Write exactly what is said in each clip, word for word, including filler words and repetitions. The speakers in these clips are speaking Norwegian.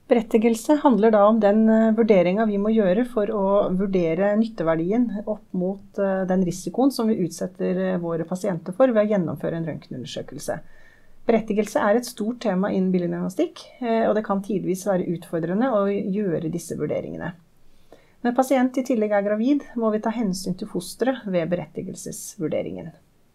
Berettigelse handler da om den vurderingen vi må gjøre for å vurdere nytteverdien opp mot den risikoen som vi utsetter våre pasienter for ved å gjennomføre en røntgenundersøkelse. Berettigelse er et stort tema innen billeddiagnostikk, og det kan tidvis være utfordrende å gjøre disse vurderingene. Når pasient i tillegg er gravid, må vi ta hensyn til fosteret ved berettigelsesvurderingen.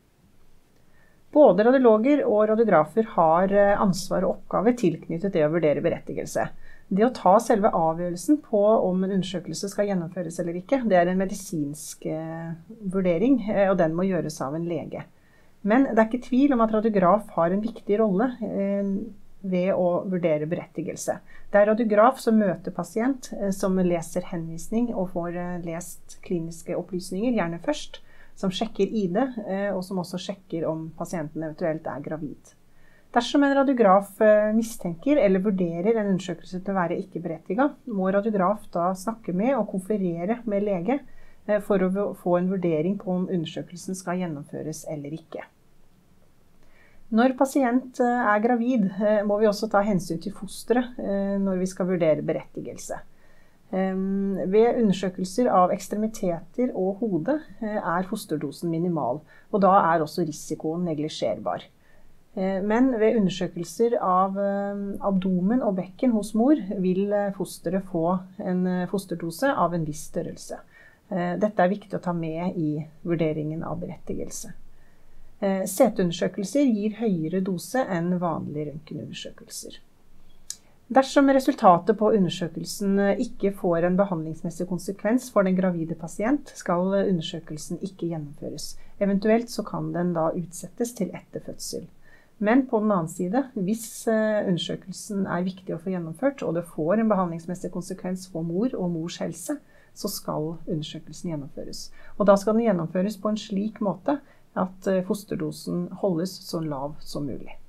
Både radiologer og radiografer har ansvar og oppgave tilknyttet det å vurdere berettigelse. Det å ta selve avgjørelsen på om en undersøkelse skal gjennomføres eller ikke, det er en medisinsk vurdering, og den må gjøres av en lege. Men det er ikke tvil om at radiograf har en viktig rolle ved å vurdere berettigelse. Det er radiograf som møter pasient, som leser henvisning og får lest kliniske opplysninger, gjerne først, som sjekker I D, og som også sjekker om pasienten eventuelt er gravid. Dersom en radiograf mistenker eller vurderer en undersøkelse til å være ikke berettiget, må radiograf da snakke med og konferere med lege for å få en vurdering på om undersøkelsen skal gjennomføres eller ikke. Når pasient er gravid, må vi også ta hensyn til fosteret når vi skal vurdere berettigelse. Ved undersøkelser av ekstremiteter og hode er fosterdosen minimal, og da er også risikoen neglisjerbar. Men ved undersøkelser av abdomen og bekken hos mor vil fosteret få en fosterdose av en viss størrelse. Dette er viktig å ta med I vurderingen av berettigelse. C T-undersøkelser gir høyere dose enn vanlige røntgenundersøkelser. Dersom resultatet på undersøkelsen ikke får en behandlingsmessig konsekvens for den gravide pasient, skal undersøkelsen ikke gjennomføres. Eventuelt så kan den da utsettes til etter fødsel. Men på den annen side, hvis undersøkelsen er viktig å få gjennomført, og det får en behandlingsmessig konsekvens for mor og mors helse, så skal undersøkelsen gjennomføres. Og da skal den gjennomføres på en slik måte at fosterdosen holdes så lav som mulig.